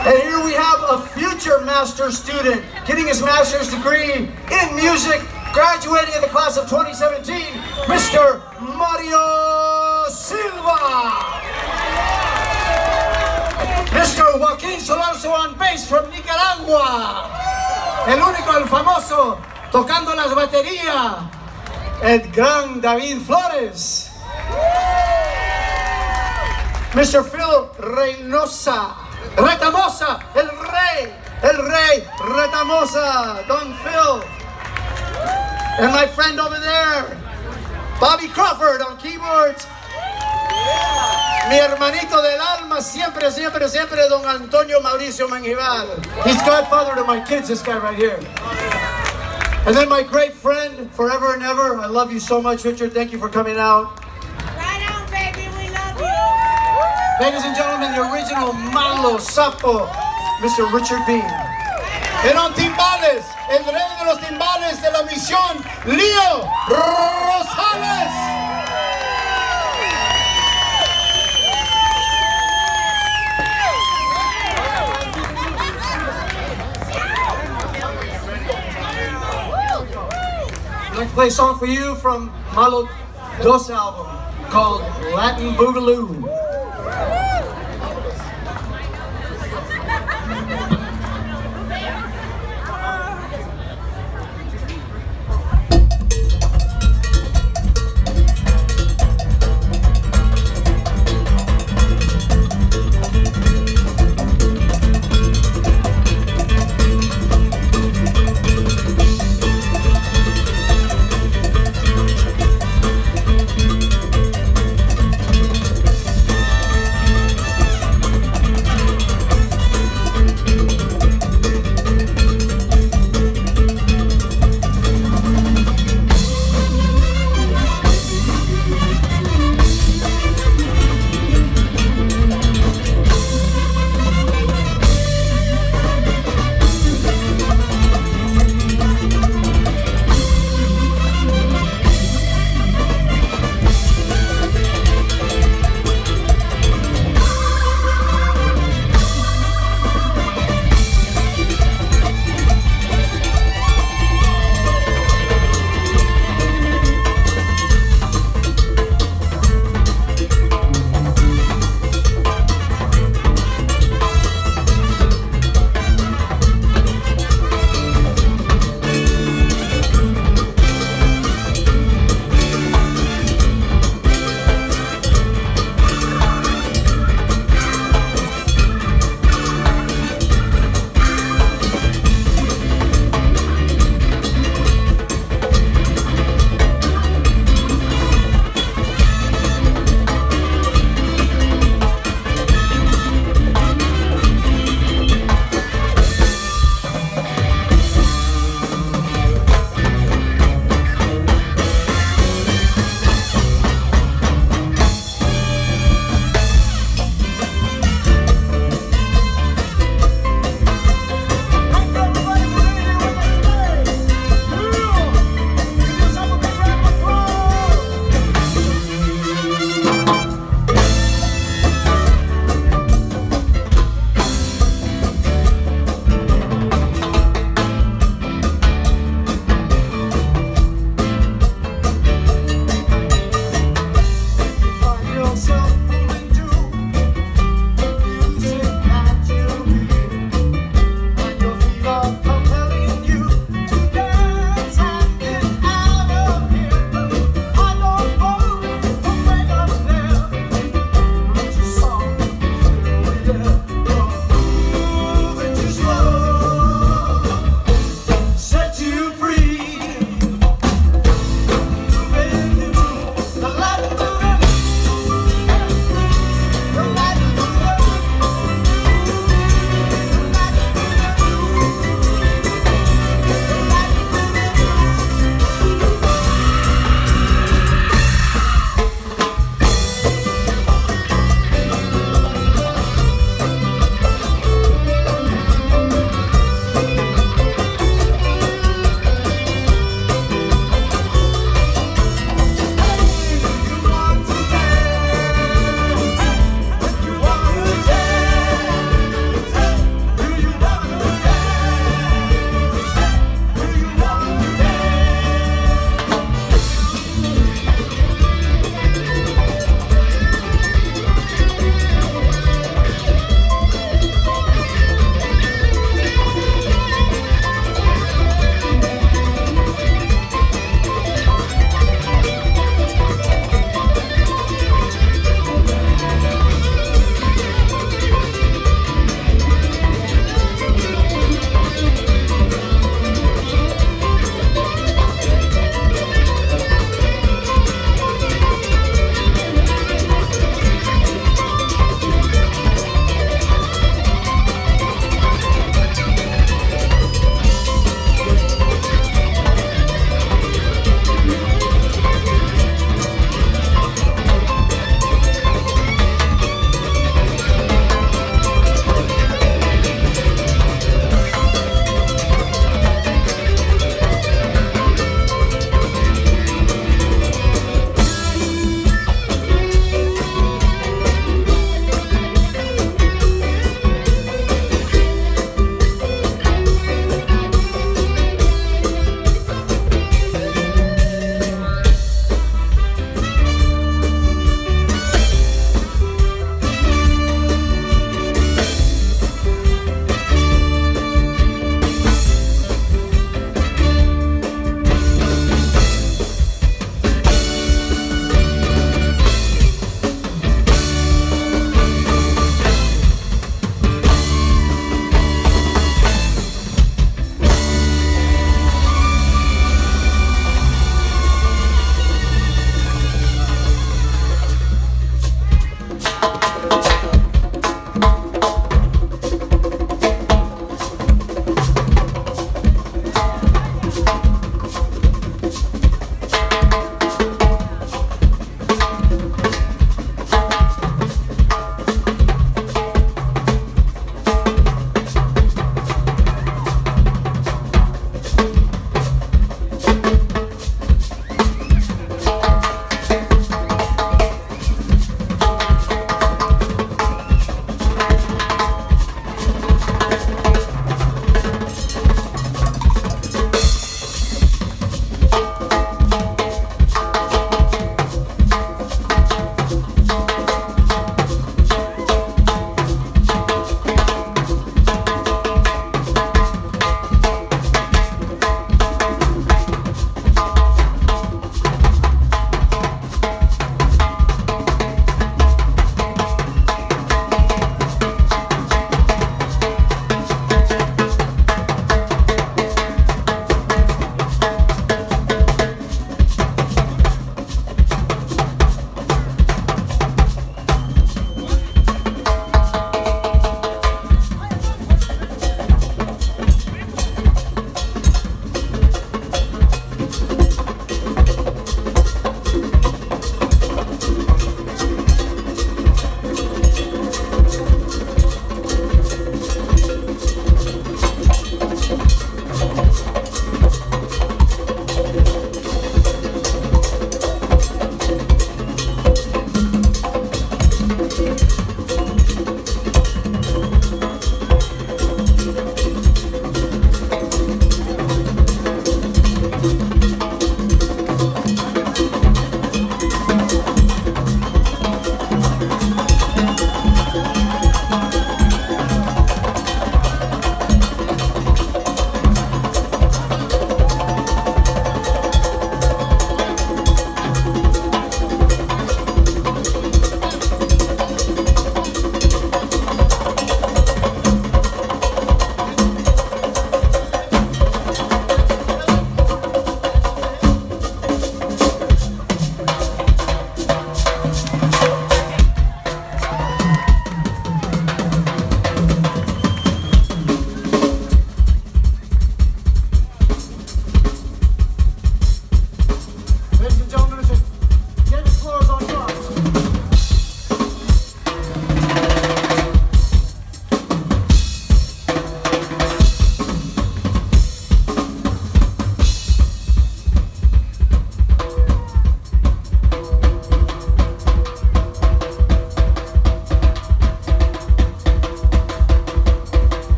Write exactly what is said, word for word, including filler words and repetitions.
And here we have a future master's student getting his master's degree in music, graduating in the class of twenty seventeen, Mister Mario Silva. Mister Joaquín Solarzo on bass from Nicaragua. El único, el famoso, tocando las baterías, el gran David Flores. Mister Phil Reynosa, Retamosa, el rey, el rey Retamosa, Don Phil. And my friend over there, Bobby Crawford on keyboards. Mi hermanito del alma, siempre, siempre, siempre, Don Antonio Mauricio Menjivar. He's godfather to my kids, this guy right here. And then my great friend, forever and ever, I love you so much, Richard. Thank you for coming out. Right on, baby, we love you. Ladies and gentlemen, the original Malo Sapo, Mister Richard Bean. And on timbales, el rey de los timbales de la misión, Leo Rosales. I'd like to play a song for you from Malo Dos album called Latin Boogaloo.